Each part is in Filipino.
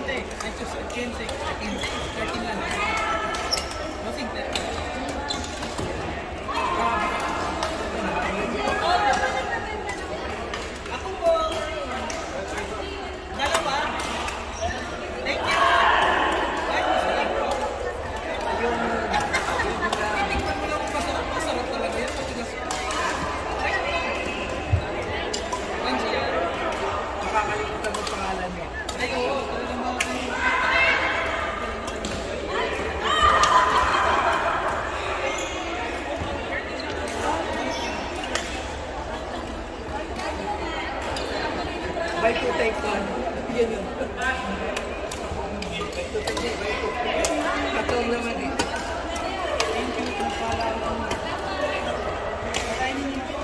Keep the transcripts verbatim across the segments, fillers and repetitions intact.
Bye to take one. Yan yun. Bye to take one. Katong naman eh. Thank you. Patayin niyo po.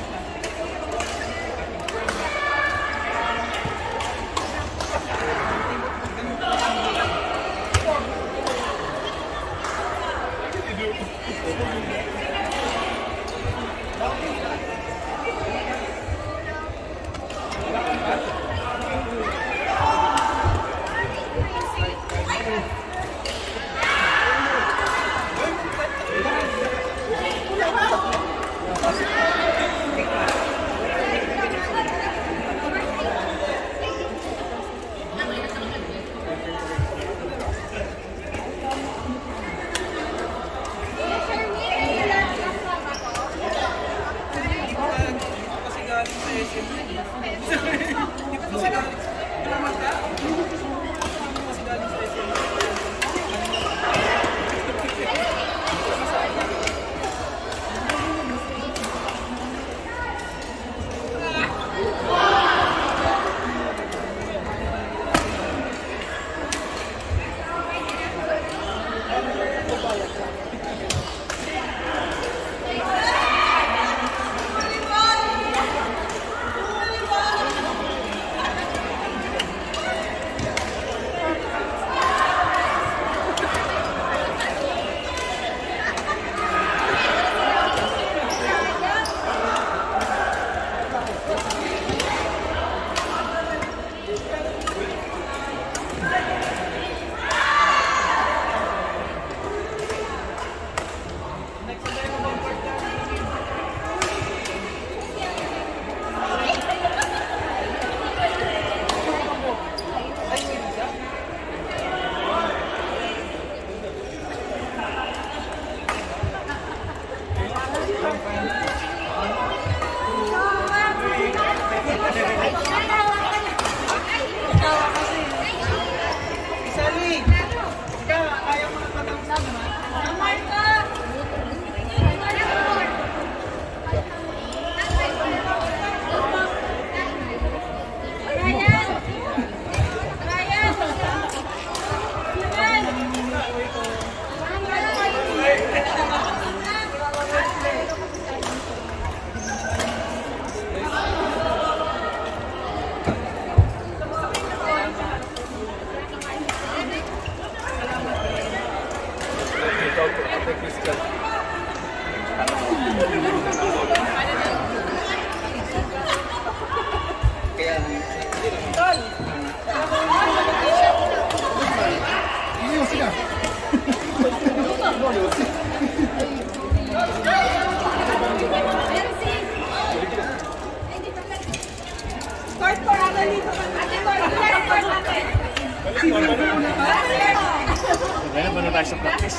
Kaya ba na tayo sa practice?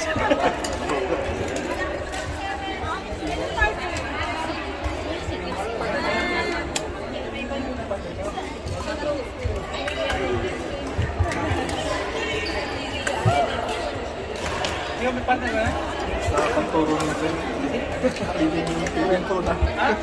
Hindi mo partner ba? Sa pagturo ng sir. Pinento na.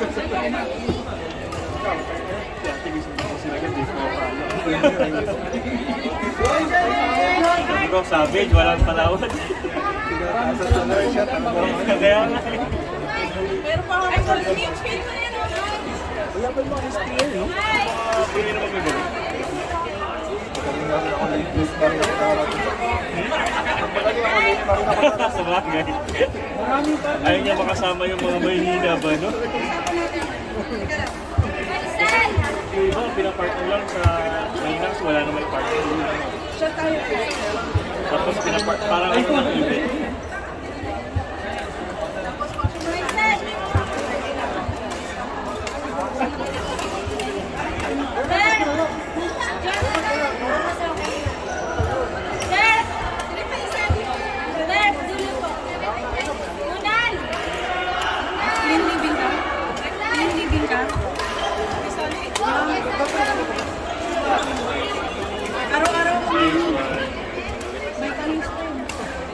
Bro, savage, walang panahon. Sa tuloy siya, tanong. Kaya nga. Meron pa ako sa speech, speech na yan. Wala ba yung mga S P L, no? Pwede naman may gawin. Magaling na ako na i-close pa rin ako darating. Magaling ako na i-close. Sa bagay. Ayaw niya makasama yung mga mahihina ba, no? Yung iba, pinapartner lang sa Maynax, wala na may partner. Saan tayo? Tapos pinapa, parang ano ng event. Araw-araw ko may kanis ko yun.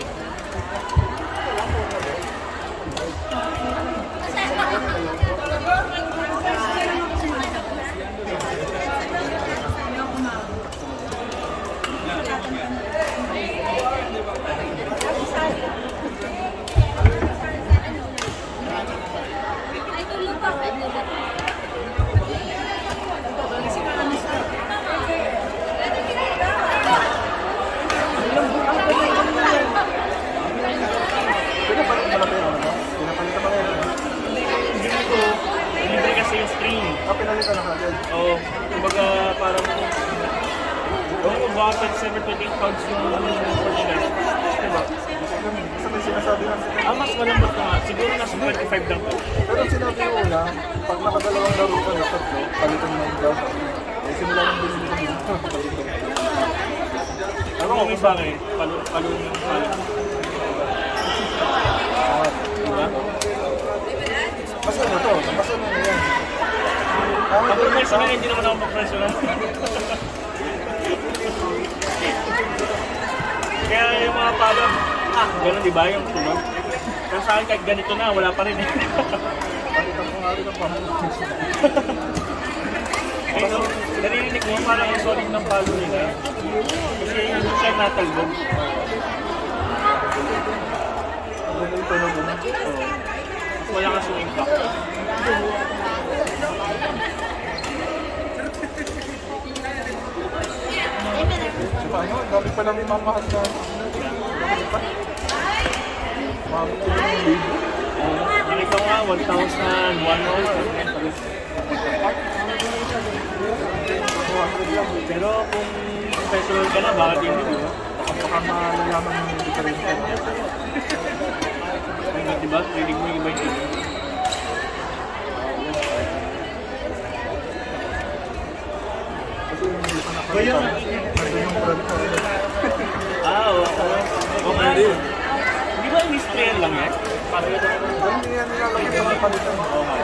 Libre kasi yung string. Ah, pinalitan na agad. Oo. Kumbaga parang kung bakit seven point eight pounds yung fertilizer. Diba? Kasi may sinasabi nga sa Ah, mas malambot na nga. Siguro nasa twenty-five lang po. pero sinabi ko una, pag nakadalawang laro ka na tatlo, palitan mo yung ground. Eh, simula ng bilhin mo yung Ano kung isa akin? Palo, palo yung palo. Diba? Basta na to, basta na na yan. Kapag may sana hindi naman ako mag-professional. Kaya yung mga palo, ah, gano'n di ba yung tunog? Pero sa akin kahit ganito na, wala pa rin eh. Palitan ko nga rin ang pahalo. Eh, no, narinig mo parang yung solid ng palo nila. Kasi hindi siya natalbog. Ano yung tunog mo? So, wala kasi yung impact. Saka ano, ang dami pa lang yung mamahal na. Mahal ko yung libo. Nakita ko nga, one thousand one hundred. Pero kung professional ka na, bakit hindi mo? Baka malalaman mo yung diferensya. Ay, diba? Rinig mo yung iba yung tunog. Kasi yung hindi pa nakalitan. Nandun yung brand ko. Ah, oo. Okay. Di ba in-sprayan lang yan? Parang ito. Ganun yan nilalagay sa mga palitan. Oo nga.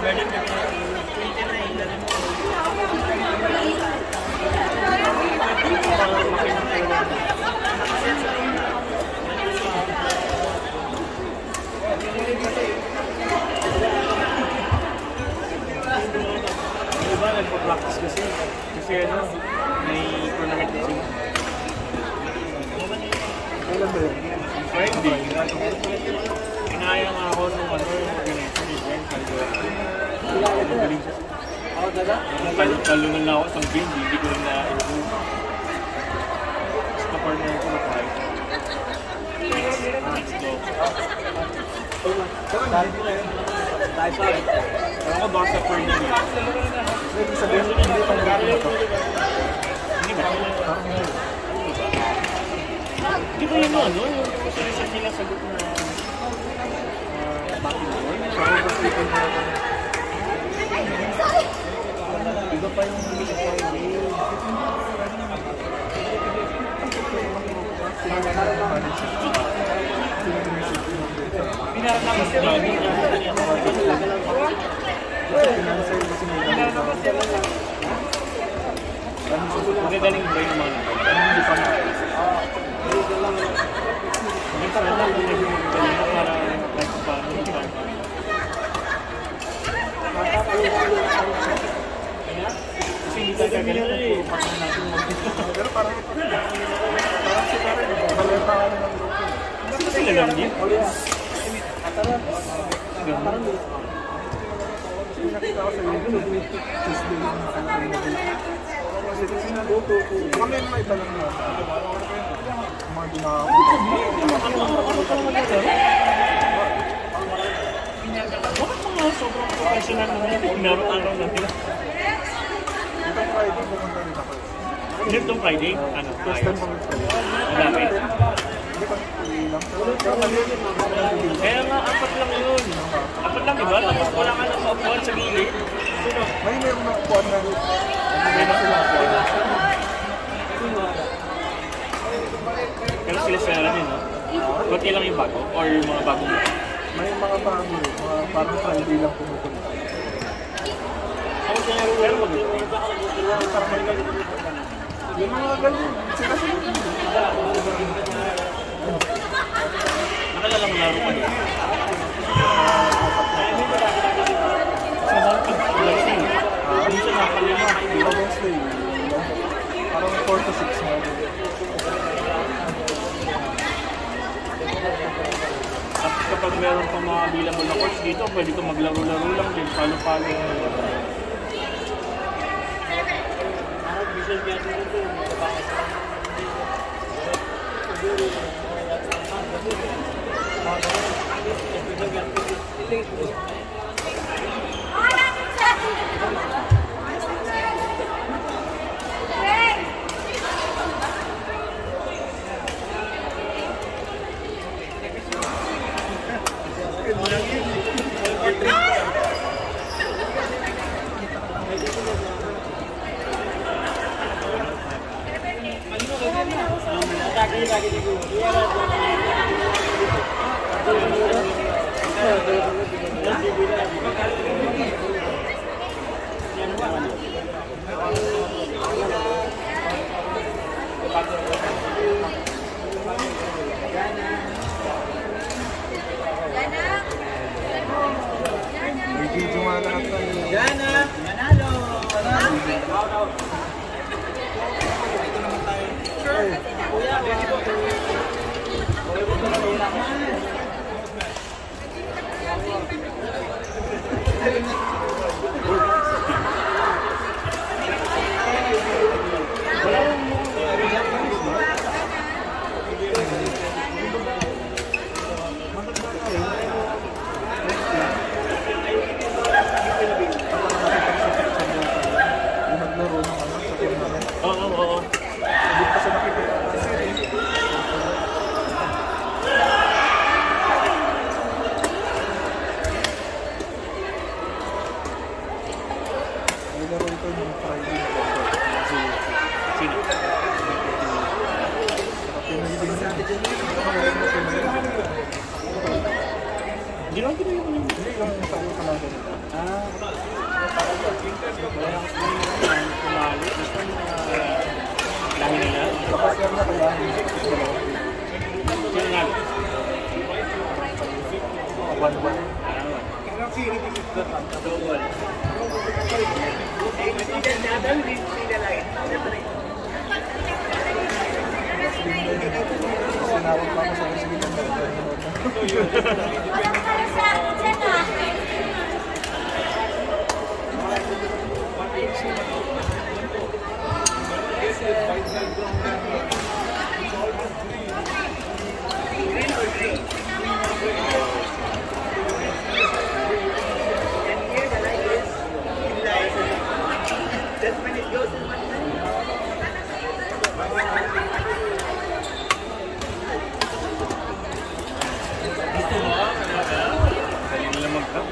Diba, nagpa-practice kasi. Kasi ano, may tournament kasi. Kailan ba yun? Friday. Kinaya nga ako nung ano, yung organizer ni Jen. Magaling siya. Talungan na ako isang game, hindi ko rin na-improve. Tapos na-partner ko na five. Next, next go. Pero ako baka sa four game. Ibig sabihin, hindi pang gano'n na to. Hindi ba? Di ba yun ano? Yung sinisit nila sa group na bakit mo? Sa Robert Stephen na ako. Iba pa yung hindi ka Friday. Pinaranamas yung lagi na Financial kasi nila. magagaling ba yung mga Hindi pa na. hindi pa lang lang kung nagagaling mo para like paano yung paano. Kasi hindi tayo gagaling kung paano natin mag-dito. Pero parang parang sila rin. Baleta ka ng grupo. Kasi sila lang din. Parang nakita ko sa YouTube. Tuesday yung nakita. Kasi sinaluto ko. Kami yung may talang na. Mga ginagawa. Bakit mga sobrang professional na nila? Inaroon-araw na nila. Itong Friday pumunta rin ako. Yun itong Friday? Ano? First time kami pa. Madami. Hindi pa lang. Pero mali yun. Kaya nga, apat lang yun. Apat lang, diba? Tapos wala ka nang maupuan sa gilid. May meron na upuan na. May na sila upuan. Pero sila sila rin, no? Kunti lang yung bago? Or yung mga bagong? May mga bago, mga parang Friday lang pumupunta. Pero mag Yung mga ganun, sila sila. nakalalang laro ka din. Sa mga pag-lasing, hindi siya nakalima. Dito Wednesday, parang four to six na. At kapag meron pang mga available na course dito, pwede ko maglaro-laro lang din, palo-palo. May video nga lahat na yun. Jana! Manalo! Manalo! Ito naman tayo. Sure! Kuya, ready po. Oo, oo, oo. Hindi pa siya nakikita. May laro ito yung Friday. Kasi Sino? pinagiging na. Hindi lang kino yung yung Hindi lang yung sayo ka lang. Ah, wala kasi naman kumali. Gusto yung mga lahi nila. Tapos yan na kaya. Sino nga? One-one. Double. Sinawag pa ako sa sige na. Walang para sa akin dyan ah. Kaya nila mag-cup.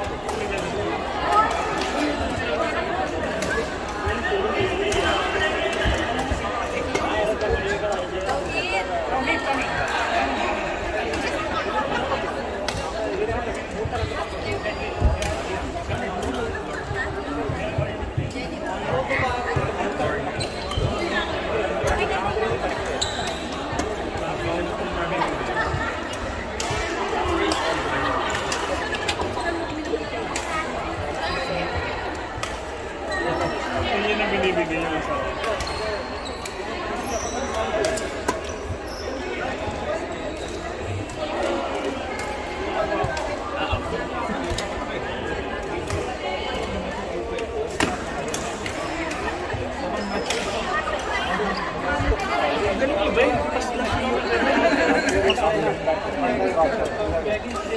Hindi na binibigyan yung asawa. Ganun iba yung pas lang yung